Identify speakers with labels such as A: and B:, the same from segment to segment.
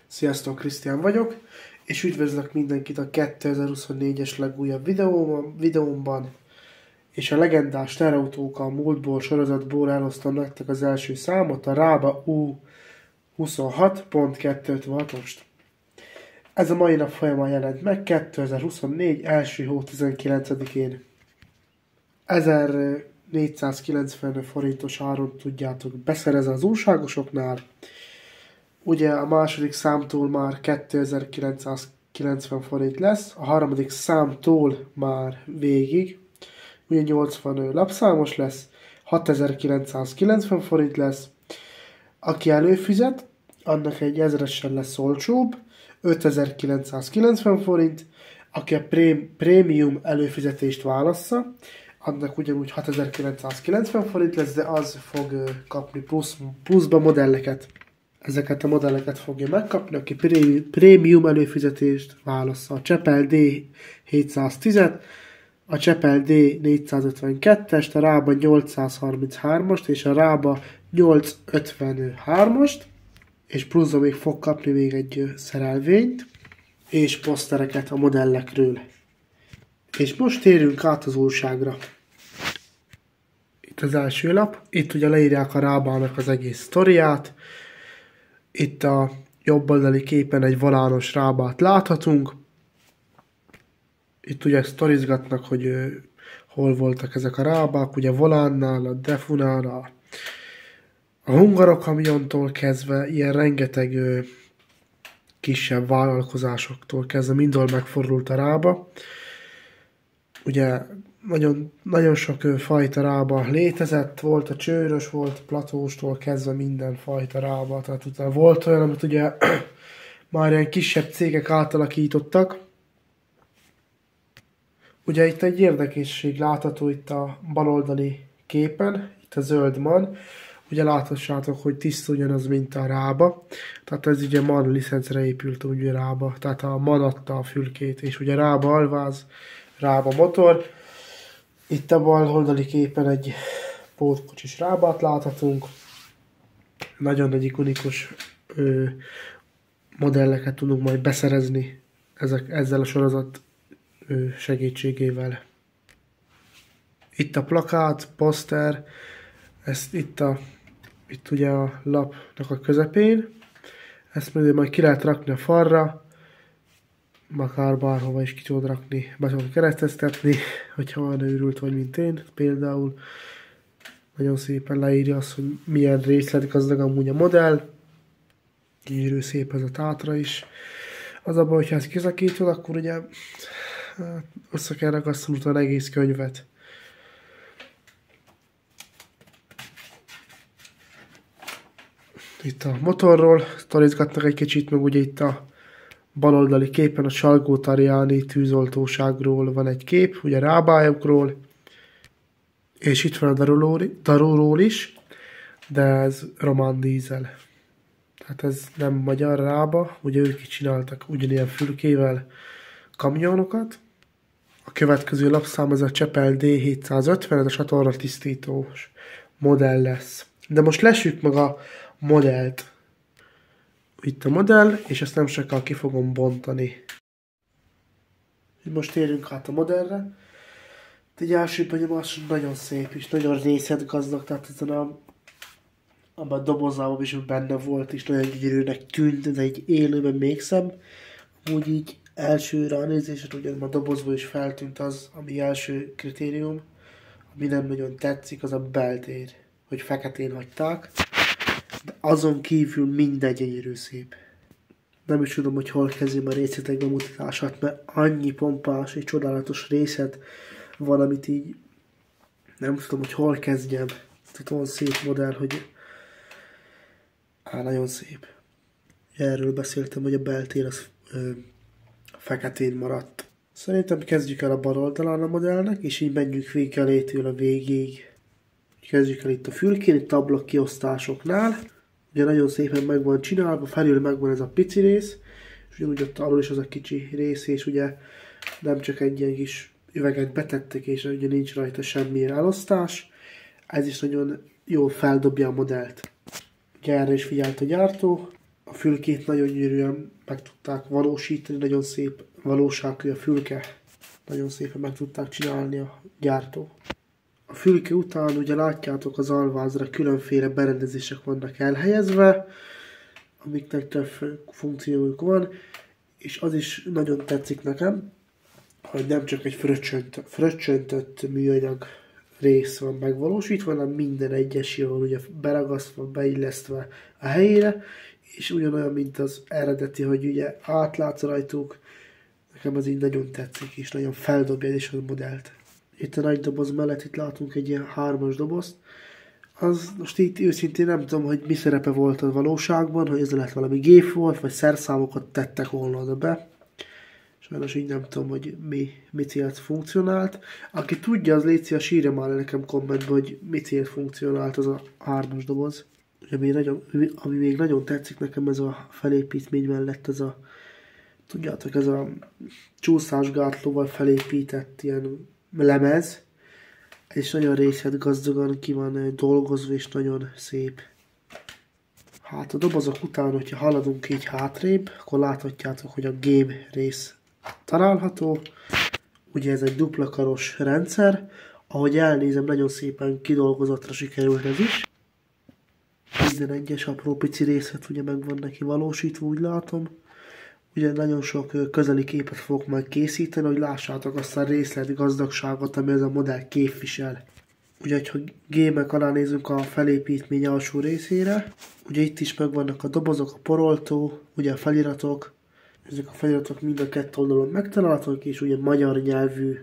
A: Sziasztok, Krisztián vagyok, és üdvözlök mindenkit a 2024-es legújabb videómban, és a legendás terautók a múltból sorozatból elosztom nektek az első számot, a Rába U26.256-ost. Ez a mai nap folyamán jelent meg 2024. első hó 19-én. 1490 forintos áron tudjátok beszerezni az újságosoknál. Ugye a második számtól már 2990 forint lesz, a harmadik számtól már végig, ugye 80 lapszámos lesz, 6990 forint lesz. Aki előfizet, annak egy 1000-esen lesz olcsóbb, 5990 forint. Aki a prémium előfizetést válassza, annak ugyanúgy 6990 forint lesz, de az fog kapni pluszba modelleket. Ezeket a modelleket fogja megkapni, aki prémium előfizetést válassza. A Csepel D710-et, a Csepel D452-est, a Rába 833-ast és a Rába 853-ast, és pluszban még fog kapni még egy szerelvényt, és posztereket a modellekről. És most térjünk át az újságra. Itt az első lap, itt ugye leírják a Rábának az egész sztoriát. Itt a jobb oldali képen egy volános Rábát láthatunk. Itt ugye sztorizgatnak, hogy hol voltak ezek a Rábák, ugye volánnál, a Defunál, a hungarokamiontól kezdve, ilyen rengeteg kisebb vállalkozásoktól kezdve mindenhol megfordult a Rába. Ugye nagyon sok fajta Rába létezett, volt a csőrös, volt platóstól kezdve minden fajta Rába, tehát utána volt olyan, amit ugye már ilyen kisebb cégek átalakítottak. Ugye itt egy érdekesség látható itt a baloldali képen, itt a zöld MAN, ugye láthassátok, hogy tiszta ugyanaz, mint a Rába, tehát ez ugye MAN licencre épült ugye Rába, tehát a MAN adta a fülkét, és ugye Rába alváz, Rába motor. Itt a bal oldali képen egy pótkocsis Rábát láthatunk. Nagyon nagy ikonikus modelleket tudunk majd beszerezni ezzel a sorozat segítségével. Itt a plakát, poszter, ezt itt ugye a lapnak a közepén. Ezt majd ki lehet rakni a falra, akár bárhova is ki tudod rakni, be tudod kereszteztetni, hogyha olyan őrült vagy, mint én. Például nagyon szépen leírja azt, hogy milyen részletgazdag amúgy a modell. Gyönyörű szép ez a tátra is. Az abban, hogyha ezt kizakítod, akkor ugye össze kell ragasztani utána egész könyvet. Itt a motorról sztorizgatnak egy kicsit, meg ugye itt a baloldali képen a Salgótarjáni tűzoltóságról van egy kép, ugye Rábájukról, és itt van a Daruról is, de ez román dízel. Tehát ez nem magyar Rába, ugye ők csináltak ugyanilyen fülkével kamionokat. A következő lapszám ez a Csepel D750, ez a satorna tisztítós modell lesz. De most lessük meg a modellt. Itt a modell, és ezt nem sokkal ki fogom bontani. Most térjünk át a modellre. Egy első benyomás nagyon szép és nagyon részletgazdag, tehát ezen abban a dobozában is benne volt, és nagyon gyönyörűnek tűnt, de egy élőben még szebb. Úgy így első ránézésre, ugye a dobozból is feltűnt az, ami első kritérium, ami nem nagyon tetszik, az a beltér, hogy feketén hagyták. De azon kívül minden gyönyörű szép. Nem is tudom, hogy hol kezdjem a részletek bemutatását, mert annyi pompás és csodálatos részlet van, amit így nem tudom, hogy hol kezdjem. Tehát olyan szép modell, hogy nagyon szép. Erről beszéltem, hogy a beltér az feketén maradt. Szerintem kezdjük el a bal oldalán a modellnek, és így menjünk végig elétől a végig. Kezdjük el itt a fülkén, itt a ablak kiosztásoknál. Ugye nagyon szépen meg van csinálva, felül megvan ez a pici rész, és ugyanúgy ott alul is az a kicsi rész, és ugye nem csak egy ilyen kis üveget betettek, és ugye nincs rajta semmilyen elosztás. Ez is nagyon jól feldobja a modellt. Ugye erre is figyelt a gyártó. A fülkét nagyon gyönyörűen meg tudták valósítani, nagyon szép valóságű a fülke. Nagyon szépen meg tudták csinálni a gyártó. A fülke után ugye látjátok az alvázra különféle berendezések vannak elhelyezve, amiknek több funkciójuk van, és az is nagyon tetszik nekem, hogy nem csak egy fröccsöntött műanyag rész van megvalósítva, hanem minden egyes jól ugye beragasztva, beillesztve a helyére, és ugyanolyan, mint az eredeti, hogy ugye átlátsz rajtuk, nekem ez így nagyon tetszik, és nagyon feldobja is a modellt. Itt a nagy doboz mellett itt látunk egy ilyen 3-as dobozt. Az most itt őszintén nem tudom, hogy mi szerepe volt a valóságban, hogy ez lett valami gép volt, vagy szerszámokat tettek volna oda be. Sajnos így nem tudom, hogy mi célt funkcionált. Aki tudja, az légy sírja már nekem kommentbe, hogy mi célt funkcionált az a 3-as doboz. Ami még nagyon tetszik nekem, ez a felépítmény mellett, ez a, tudjátok, ez a csúszásgátlóval felépített ilyen lemez, és nagyon részletgazdagan ki van dolgozva, és nagyon szép. Hát a dobozok után, hogyha haladunk így hátrébb, akkor láthatjátok, hogy a game rész található. Ugye ez egy dupla karos rendszer, ahogy elnézem, nagyon szépen kidolgozatra sikerült ez is. Minden egyes apró pici részlet ugye meg van neki valósítva, úgy látom. Ugye nagyon sok közeli képet fogok majd készíteni, hogy lássátok azt a részlet gazdagságot, ami ez a modell képvisel. Ugye, ha gémek alá nézünk a felépítmény alsó részére, ugye itt is megvannak a dobozok, a poroltó, ugye a feliratok. Ezek a feliratok mind a két oldalon megtalálhatók, és ugye magyar nyelvű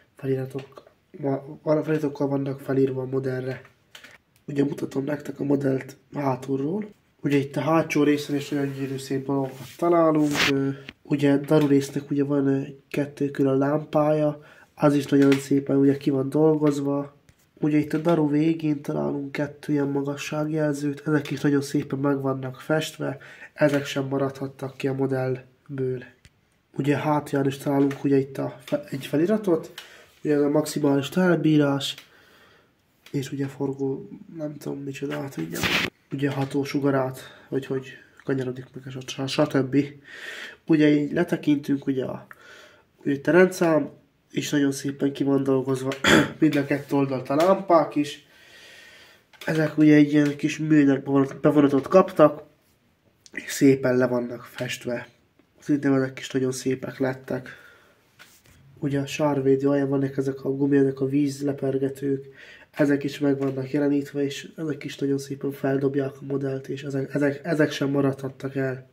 A: feliratokkal vannak felírva a modellre. Ugye mutatom nektek a modellt hátulról. Ugye itt a hátsó részen is olyan gyönyörű szép dolgokat találunk. Ugye daru résznek ugye van 2 külön lámpája, az is nagyon szépen ugye ki van dolgozva. Ugye itt a daru végén találunk 2 ilyen magasságjelzőt, ezek is nagyon szépen meg vannak festve, ezek sem maradhattak ki a modellből. Ugye hátján is találunk ugye itt egy feliratot, ugye ez a maximális telbírás, és ugye forgó, nem tudom micsoda, hát ugye hatósugarát, vagy hogy kanyarodik meg, stb. Ugye így letekintünk, ugye itt a rendszám, és nagyon szépen ki van dolgozva mind a 2 oldalt a lámpák is. Ezek ugye egy ilyen kis műanyag bevonatot kaptak, és szépen le vannak festve. Szerintem ezek is nagyon szépek lettek. Ugye a sárvédő alján vannak ezek a gumianyag, a vízlepergetők, ezek is meg vannak jelenítve, és ezek is nagyon szépen feldobják a modellt, és ezek sem maradhattak el.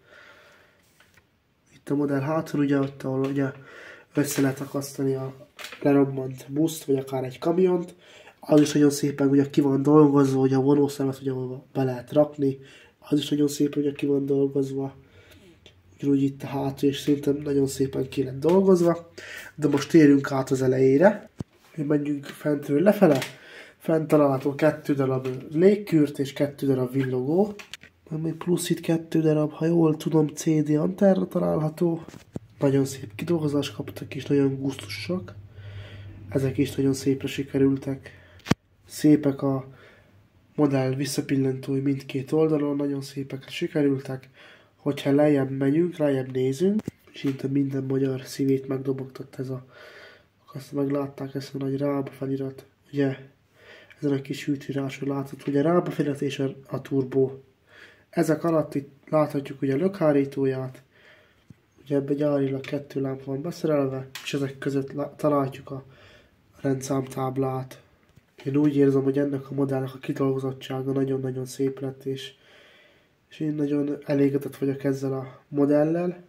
A: Itt a modell hátul, ugye ott, ahol ugye össze lehet akasztani a lerobbant buszt, vagy akár egy kamiont, az is nagyon szépen ugye ki van dolgozva, hogy a vonószemet ugye be lehet rakni, az is nagyon szépen ugye ki van dolgozva. Úgy itt a hátul, és szerintem nagyon szépen ki lett dolgozva. De most térjünk át az elejére. Menjünk fentről lefele. Fent található 2 darab légkürt és 2 darab villogó. Még plusz itt 2 darab, ha jól tudom, CD antenna található. Nagyon szép kidolgozást kaptak, és nagyon gusztusak. Ezek is nagyon szépre sikerültek. Szépek a modell visszapillantói mindkét oldalon, nagyon szépek sikerültek. Hogyha lejjebb megyünk, lejjebb nézünk, szinte minden magyar szívét megdobogtott ez a... Azt meglátták ezt a nagy rába felirat, ugye? Ezen a kis hűtőráson látszott, ugye rába felirat és a turbó. Ezek alatt itt láthatjuk ugye a lökhárítóját, ugye ebbe gyárilag 2 lámpa van beszerelve, és ezek között találjuk a rendszámtáblát. Én úgy érzem, hogy ennek a modellnek a kidolgozottsága nagyon-nagyon szép lett, és én nagyon elégedett vagyok ezzel a modellel.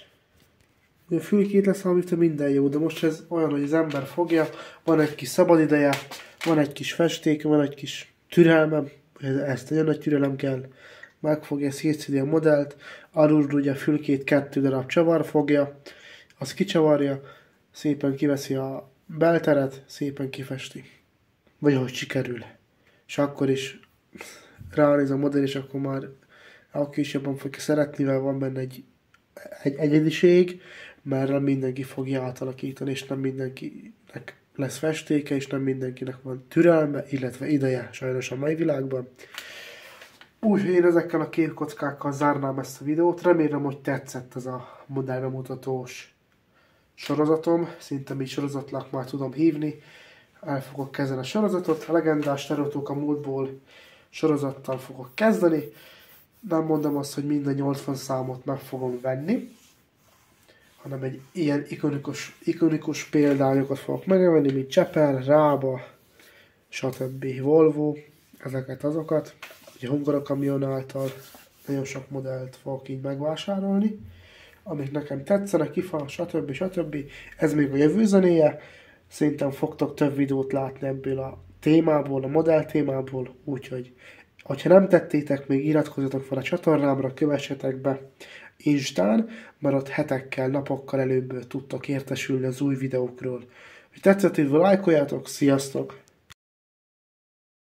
A: A fülkét leszámítva minden jó, de most ez olyan, hogy az ember fogja, van egy kis szabadideje, van egy kis festék, van egy kis türelmem, ezt nagyon nagy türelem kell, megfogja, szétszedi a modellt, alul ugye a fülkét 2 darab csavar fogja, azt kicsavarja, szépen kiveszi a belteret, szépen kifesti. Vagy ahogy sikerül. És akkor is ránéz a modell, és akkor már aki is jobban fogja szeretni, mert van benne egy egyediség, mert nem mindenki fogja átalakítani, és nem mindenkinek lesz festéke, és nem mindenkinek van türelme, illetve ideje, sajnos a mai világban. Úgyhogy én ezekkel a képkockákkal zárnám ezt a videót. Remélem, hogy tetszett ez a modellbemutatós sorozatom. Szinte még sorozatnak már tudom hívni. El fogok kezdeni a sorozatot. A legendás Narutók a múltból sorozattal fogok kezdeni. Nem mondom azt, hogy minden 80 számot meg fogom venni, hanem egy ilyen ikonikus példányokat fogok megvenni, mint Csepel, Rába, stb. Volvo, ezeket azokat. Ugye Hungara Kamion által nagyon sok modellt fogok így megvásárolni, amik nekem tetszenek, kifa, stb. Ez még a jövő zenéje. Szerintem fogtok több videót látni ebből a témából, a modell témából, úgyhogy ha nem tettétek, még iratkozzatok fel a csatornámra, kövessetek be Instán, mert ott hetekkel, napokkal előbb tudtok értesülni az új videókról. Ha tetszett, lájkoljátok, sziasztok!